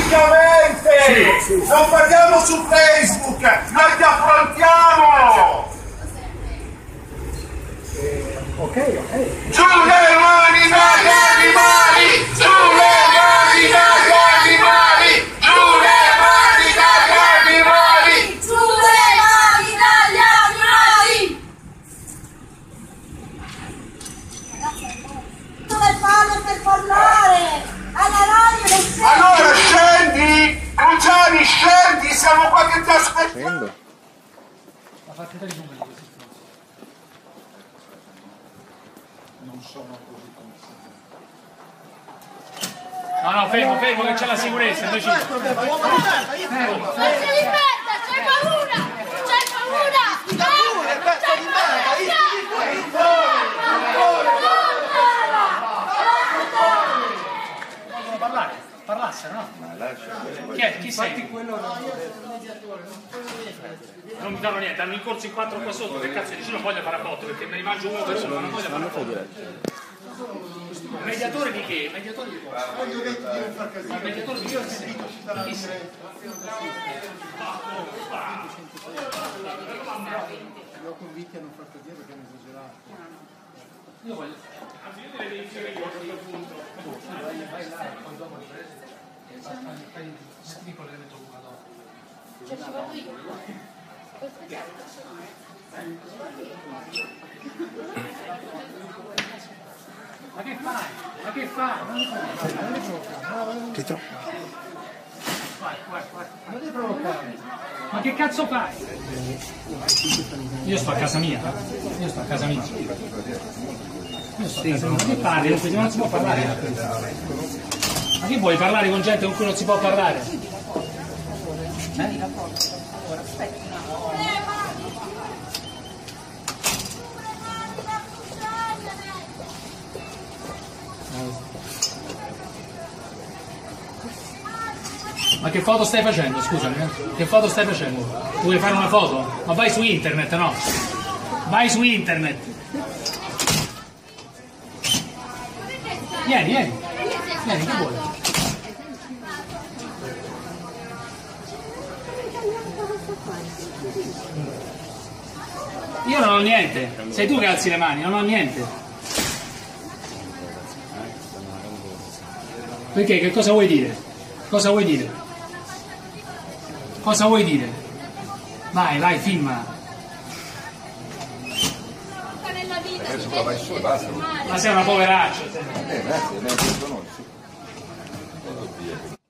pubblicamente! Sì. Non parliamo su Facebook, noi ti affrontiamo! Ok. Giù le mani dagli animali! Giù le mani dagli animali! Giù le mani dagli animali! Giù le mani dagli animali! Dove fanno per parlare? Alla radio non c'è! Allora scendi! Cruciani, scendi! Siamo qua che ti aspettiamo! La partita di numeri questi non sono così connessi. No, fermo, che c'è la sicurezza. Noi ci... Non si rispetta, c'è paura! C'è paura! Parlassero, no? Chi sei? Non mi danno niente, hanno in corso in 4 qua sotto, che cazzo dici, non voglio fare a botto perché me ne mangio uno per uno, non voglio fare a botto. Mediatore di che? Mediatore di cosa? Ma mediatore di cosa? Chi sei? Li ho convinti a non far cadere perché hanno esagerato. Io voglio... Anzi, io te le devi dire io a questo punto. Vai là, poi dopo le prese e fai scrivo le metto una dopo. Cioè ci vado io? Ma che fai? Ma che fai? Che vai. Non devi provocare. Ma che cazzo fai? Io sto a casa mia. Io sto a casa mia. Ma che parli? Non si può parlare. Ma che vuoi parlare con gente con cui non si può parlare? Ma che foto stai facendo? Scusami, che foto stai facendo? Vuoi fare una foto? Ma vai su internet, no? Vai su internet! Vieni, che vuoi? Io non ho niente, sei tu che alzi le mani, non ho niente. Perché? Che cosa vuoi dire? Cosa vuoi dire? Cosa vuoi dire? Vai, filma. Adesso vai su e basta. Ma sei una poveraccia. Grazie, ne conosci.